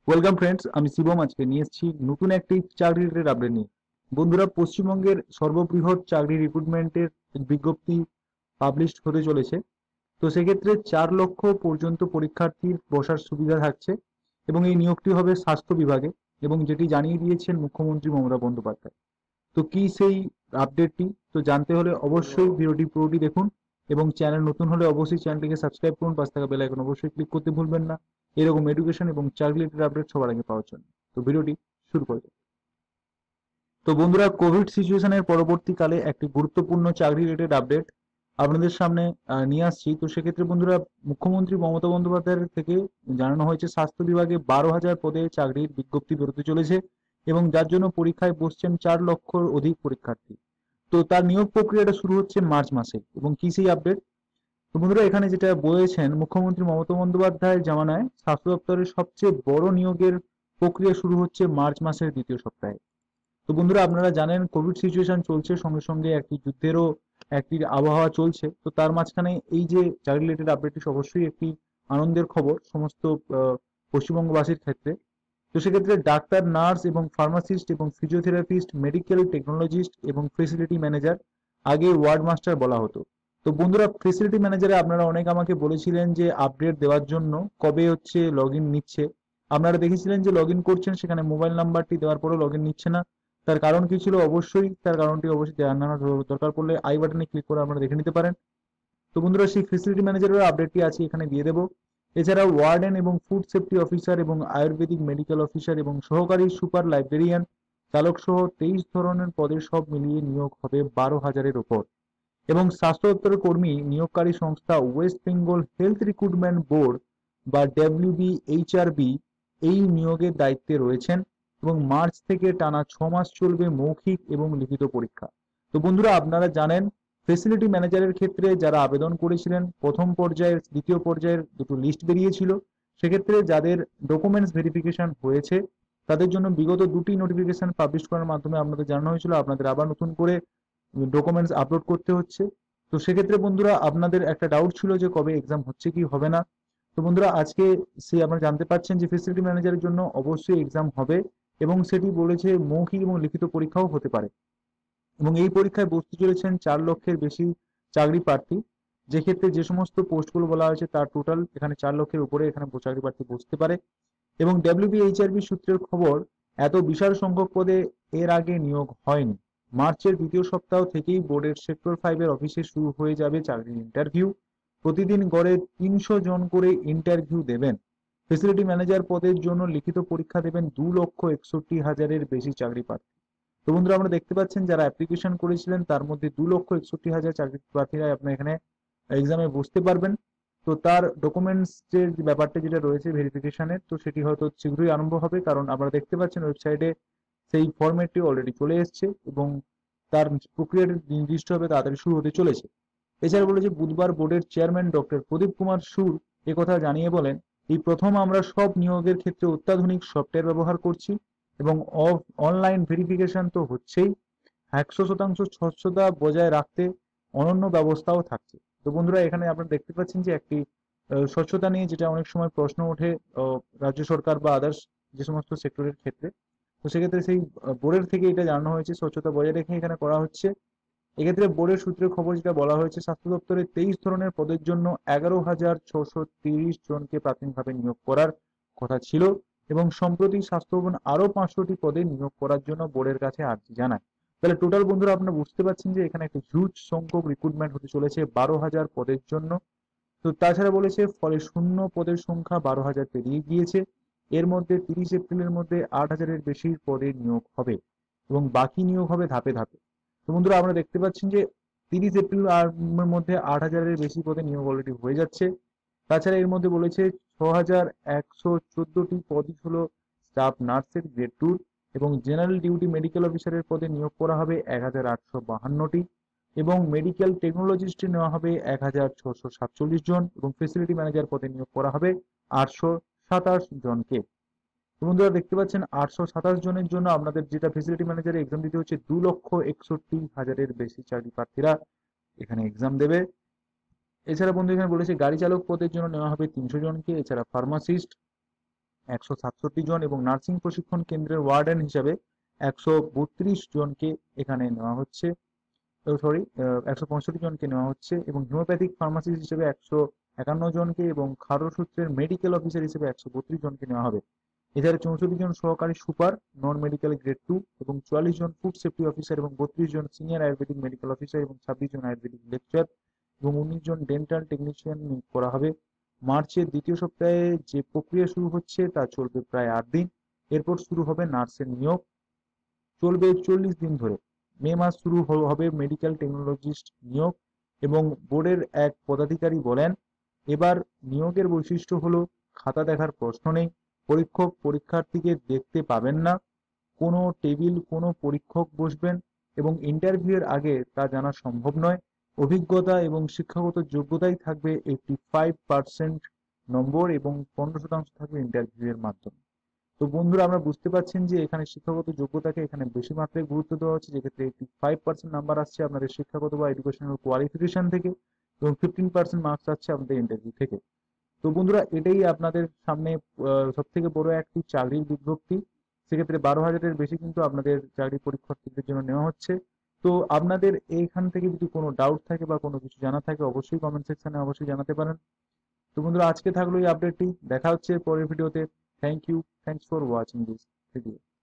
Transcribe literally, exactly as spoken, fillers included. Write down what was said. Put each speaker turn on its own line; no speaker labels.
Welcome friends, আমি শিবম আজকে নিয়ে এসেছি নতুন একটি চাকরি রিলেটেড আপডেট নিয়ে। বন্ধুরা, পশ্চিমবঙ্গের সর্ববৃহৎ চাকরি রিক্রুটমেন্টের বিজ্ঞপ্তি পাবলিশ হতে চলেছে। তো সেক্ষেত্রে চার লক্ষ পর্যন্ত পরীক্ষার্থীর বসার সুবিধা থাকছে এবং এই নিয়োগটি হবে স্বাস্থ্য বিভাগে, এবং যেটি জানিয়ে দিয়েছেন মুখ্যমন্ত্রী মমতা বন্দ্যোপাধ্যায়। তো কি সেই আপডেটটি? তো জানতে হলে অবশ্যই ভিডিওটি পুরোটি দেখুন, এবং চ্যানেল নতুন হলে অবশ্যই চ্যানেলটিকে সাবস্ক্রাইব করুন, পাশে থাকা বেল আইকন অবশ্যই ক্লিক করতে ভুলবেন না এরকম এডুকেশন এবং চাকরি রিলেটেড আপডেট সবার আগে পাওয়ার জন্য। তো ভিডিওটি শুরু করা যাক। তো বন্ধুরা, কোভিড সিচুয়েশনের পরবর্তীকালে একটি গুরুত্বপূর্ণ চাকরি রিলেটেড আপডেট আপনাদের সামনে আহ, নিয়ে আসছি। তো সেক্ষেত্রে বন্ধুরা, মুখ্যমন্ত্রী মমতা বন্দ্যোপাধ্যায়ের থেকে জানানো হয়েছে স্বাস্থ্য বিভাগে বারো হাজার পদে চাকরির বিজ্ঞপ্তি বেরোতে চলেছে, এবং যার জন্য পরীক্ষায় বসছেন চার লক্ষর অধিক পরীক্ষার্থী। তো তার নিয়োগ প্রক্রিয়াটা শুরু হচ্ছে মার্চ মাসে। এবং কি সেই আপডেট? তো বন্ধুরা, এখানে যেটা বলেছেন, মুখ্যমন্ত্রী মমতা বন্দ্যোপাধ্যায়ের জামানায় স্বাস্থ্য দপ্তরের সবচেয়ে বড় নিয়োগের প্রক্রিয়া শুরু হচ্ছে মার্চ মাসের দ্বিতীয় সপ্তাহে। তো বন্ধুরা, আপনারা জানেন কোভিড সিচুয়েশন চলছে, সঙ্গে সঙ্গে একটি যুদ্ধেরও একটি আবহাওয়া চলছে। তো তার মাঝখানে এই যে চাকরি রিলেটেড আপডেটটি অবশ্যই একটি আনন্দের খবর সমস্ত আহ, পশ্চিমবঙ্গবাসীর ক্ষেত্রে। তো সেক্ষেত্রে ডাক্তার, নার্স এবং ফার্মাসিস্ট এবং ফিজিওথেরাপিস্ট, মেডিকেল টেকনোলজিস্ট এবং ফেসিলিটি ম্যানেজার, আগে ওয়ার্ড মাস্টার বলা হতো। তো বন্ধুরা, ফেসিলিটি ম্যানেজারে আপনারা অনেক আমাকে বলেছিলেন যে আপডেট দেওয়ার জন্য কবে হচ্ছে লগ ইন নিচ্ছে। আপনারা দেখেছিলেন যে লগ ইন করছেন, সেখানে মোবাইল নাম্বারটি দেওয়ার পরেও লগ ইন নিচ্ছে না। তার কারণ কি ছিল? অবশ্যই তার কারণটি অবশ্যই জানানোর দরকার পড়লে আই বাটনে ক্লিক করে আপনারা দেখে নিতে পারেন। তো বন্ধুরা, সেই ফেসিলিটি ম্যানেজারের আপডেটটি আছে এখানে দিয়ে দেবো। এছাড়াও ওয়ার্ডেন এবং ফুড সেফটি অফিসার এবং আয়ুর্বেদিক মেডিকেল অফিসার এবং সহকারী সুপার লাইব্রেরিয়ান চালক সহ তেইশ ধরনের পদের সব মিলিয়ে নিয়োগ হবে বারো হাজারের ওপর। এবং স্বাস্থ্য দপ্তরের কর্মী নিয়োগকারী সংস্থা West Bengal Health Recruitment Board বা ডব্লিউবিএইচআরবি এই নিয়োগের দায়িত্বে রয়েছেন, এবং মার্চ থেকে টানা ছ মাস চলবে মৌখিক এবং লিখিত পরীক্ষা। তো বন্ধুরা, আপনারা জানেন ফেসিলিটি ম্যানেজারের ক্ষেত্রে যারা আবেদন করেছিলেন, প্রথম পর্যায়ের দ্বিতীয় পর্যায়ের দুটো লিস্ট বেরিয়েছিল। সেক্ষেত্রে যাদের ডকুমেন্টস ভেরিফিকেশন হয়েছে তাদের জন্য বিগত দুটি নোটিফিকেশন পাবলিশ করার মাধ্যমে আপনাদের জানানো হয়েছিল আপনাদের আবার নতুন করে ডকুমেন্টস আপলোড করতে হচ্ছে। তো সেক্ষেত্রে বন্ধুরা, আপনাদের একটা ডাউট ছিল যে কবে এক্সাম হচ্ছে কি হবে না। তো বন্ধুরা, আজকে সে আপনারা জানতে পারছেন যে ফেসিলিটি ম্যানেজারের জন্য অবশ্যই এক্সাম হবে, এবং সেটি বলেছে মৌখিক এবং লিখিত পরীক্ষাও হতে পারে। এবং এই পরীক্ষায় বসতে চলেছেন চার লক্ষের বেশি চাকরি প্রার্থী, যে ক্ষেত্রে যে সমস্ত পোস্টগুলো বলা হয়েছে তার টোটাল এখানে চার লক্ষের উপরে এখানে চাকরি প্রার্থী বসতে পারে। এবং ডব্লিউবিএইচআরবি সূত্রের খবর, এত বিশাল সংখ্যক পদে এর আগে নিয়োগ হয়নি। মার্চের দ্বিতীয় সপ্তাহ থেকেই বোর্ডের সেক্টর ফাইভের অফিসে শুরু হয়ে যাবে চাকরির ইন্টারভিউ। প্রতিদিন গড়ে তিনশো জন করে ইন্টারভিউ দেবেন। ফেসিলিটি ম্যানেজার পদের জন্য লিখিত পরীক্ষা দেবেন দু লক্ষ একষট্টি হাজারের বেশি চাকরি প্রার্থী। তো বন্ধুরা, আমরা দেখতে পাচ্ছেন যারা অ্যাপ্লিকেশন করেছিলেন তার মধ্যে দু লক্ষ একষট্টি হাজার চাকরি প্রার্থীরা আপনার এখানে এক্সামে বসতে পারবেন। তো তার ডকুমেন্টস যে ব্যাপারটা যেটা রয়েছে ভেরিফিকেশনের, তো সেটি হয়তো শীঘ্রই আরম্ভ হবে, কারণ আপনারা দেখতে পাচ্ছেন ওয়েবসাইটে সেই ফরম্যাটটি অলরেডি চলে এসছে, এবং তার প্রক্রিয়াটি নির্দিষ্টভাবে তাড়াতাড়ি শুরু হতে চলেছে। এছাড়া বলেছে, বুধবার বোর্ডের চেয়ারম্যান ডক্টর প্রদীপ কুমার সুর একথা জানিয়ে বলেন, এই প্রথম আমরা সব নিয়োগের ক্ষেত্রে অত্যাধুনিক সফটওয়্যার ব্যবহার করছি, এবং অফ অনলাইন ভেরিফিকেশন তো হচ্ছেই, একশো শতাংশ স্বচ্ছতা বজায় রাখতে অনন্য ব্যবস্থাও থাকছে। তো বন্ধুরা, এখানে আপনারা দেখতে পাচ্ছেন যে একটি আহ, স্বচ্ছতা নিয়ে যেটা অনেক সময় প্রশ্ন ওঠে আহ, রাজ্য সরকার বা আদার্স যে সমস্ত সেক্টরের ক্ষেত্রে। তো সেক্ষেত্রে সেই বোর্ডের থেকে এটা জানানো হয়েছে স্বচ্ছতা বজায় রেখে এখানে করা হচ্ছে। এক্ষেত্রে বোর্ডের সূত্রে খবর যেটা বলা হয়েছে, স্বাস্থ্য দপ্তরে তেইশ ধরনের পদের জন্য এগারো হাজার ছশো তিরিশ জনকে প্রাথমিকভাবে নিয়োগ করার কথা ছিল, এবং সম্প্রতি স্বাস্থ্য ভবন আরো পাঁচশোটি পদে নিয়োগ করার জন্য বোর্ডের কাছে আর্জি জানায়। তাহলে টোটাল বন্ধুরা, আপনারা বুঝতে পারছেন যে এখানে একটা হিউজ সংখ্যক রিক্রুটমেন্ট হতে চলেছে বারো হাজার পদের জন্য। তো তাছাড়া বলেছে, ফলে শূন্য পদের সংখ্যা বারো হাজার পেরিয়ে গিয়েছে। এর মধ্যে তিরিশ এপ্রিলের মধ্যে আট হাজারের বেশি পদে নিয়োগ হবে, এবং বাকি নিয়োগ হবে ধাপে ধাপে। তো বন্ধুরা, আমরা দেখতে পাচ্ছেন যে তিরিশ এপ্রিল আর মধ্যে আট হাজারের বেশি পদে নিয়োগ অলরেডি হয়ে যাচ্ছে। তাছাড়া এর মধ্যে বলেছে ছ হাজার একশো চোদ্দটি পদই হলো স্টাফ নার্সের গ্রেড টুর, এবং জেনারেল ডিউটি মেডিকেল অফিসারের পদে নিয়োগ করা হবে এক হাজার আটশো বাহান্নটি, এবং মেডিকেল টেকনোলজিস্টে নেওয়া হবে এক হাজার ছশো সাতচল্লিশ জন, এবং ফেসিলিটি ম্যানেজার পদে নিয়োগ করা হবে আটশো সাতাশ জনকে। তো বন্ধুরা, দেখতে পাচ্ছেন আটশো সাতাশ জনের জন্য আপনাদের যেটা ফেসিলিটি ম্যানেজারে এক্সাম দিতে হচ্ছে দু লক্ষ একষট্টি হাজারের বেশি চাকরি প্রার্থীরা এখানে এক্সাম দেবে। এছাড়া বন্ধু এখানে বলেছে গাড়ি চালক পদের জন্য নেওয়া হবে তিনশো জনকে। এছাড়া ফার্মাসিস্ট একশো সাতষট্টি জন এবং নার্সিং প্রশিক্ষণ কেন্দ্রের ওয়ার্ডেন হিসাবে একশো বত্রিশ জনকে এখানে নেওয়া হচ্ছে। সরি, একশো পঁয়ষট্টি জনকে নেওয়া হচ্ছে এবং হোমিওপ্যাথিক ফার্মাসিস্ট হিসেবে একশো একান্ন জনকে এবং খাদ্যসূত্রের মেডিকেল অফিসার হিসেবে একশো বত্রিশ জনকে নেওয়া হবে। এছাড়া চৌষট্টি জন সহকারী super non medical grade two এবং চুয়াল্লিশ জন ফুড সেফটি অফিসার এবং বত্রিশ জন সিনিয়র আয়ুর্বেদিক মেডিকেল অফিসার এবং ছাব্বিশ জন আয়ুর্বেদিক লেকচার এবং উনিশ জন ডেন্টাল টেকনিশিয়ান নিয়োগ করা হবে। মার্চের দ্বিতীয় সপ্তাহে যে প্রক্রিয়া শুরু হচ্ছে তা চলবে প্রায় আট দিন। এরপর শুরু হবে নার্সের নিয়োগ, চলবে চল্লিশ দিন ধরে। মে মাস শুরু হবে মেডিকেল টেকনোলজিস্ট নিয়োগ এবং বোর্ডের এক পদাধিকারী বলেন, এবার নিয়োগের বৈশিষ্ট্য হলো খাতা দেখার প্রশ্ন নেই, পরীক্ষক পরীক্ষার্থীকে দেখতে পাবেন না, কোনো টেবিল কোনো পরীক্ষক বসবেন এবং ইন্টারভিউ এর আগে তা জানা সম্ভব নয়। অভিজ্ঞতা এবং শিক্ষাগত যোগ্যতাই থাকবে এইটটি ফাইভ পার্সেন্ট নম্বর এবং পনেরো শতাংশ থাকবে ইন্টারভিউ এর মাধ্যমে। তো বন্ধুরা, আমরা বুঝতে পারছেন যে এখানে শিক্ষাগত যোগ্যতাকে এখানে বেশি মাত্রায় গুরুত্ব দেওয়া হচ্ছে, যেক্ষেত্রে এইটটি ফাইভ পার্সেন্ট নাম্বার আসছে আপনাদের শিক্ষাগত বা এডুকেশনাল কোয়ালিফিকেশন থেকে এবং ফিফটিন পার্সেন্ট মার্কস আসছে আপনাদের ইন্টারভিউ থেকে। তো বন্ধুরা, এটাই আপনাদের সামনে সব থেকে বড় একটি চাকরির বিজ্ঞপ্তি। সেক্ষেত্রে বারো হাজারের বেশি কিন্তু আপনাদের চাকরি পরীক্ষার্থীদের জন্য নেওয়া হচ্ছে। তো আপনাদের এইখান থেকে যদি কোনো ডাউট থাকে বা কোনো কিছু জানা থাকে অবশ্যই কমেন্ট সেকশনে অবশ্যই জানাতে পারেন। তো বন্ধুরা, আজকে থাকলো এই আপডেটটি, দেখা হচ্ছে পরের ভিডিওতে। Thank you, thanks for watching this video.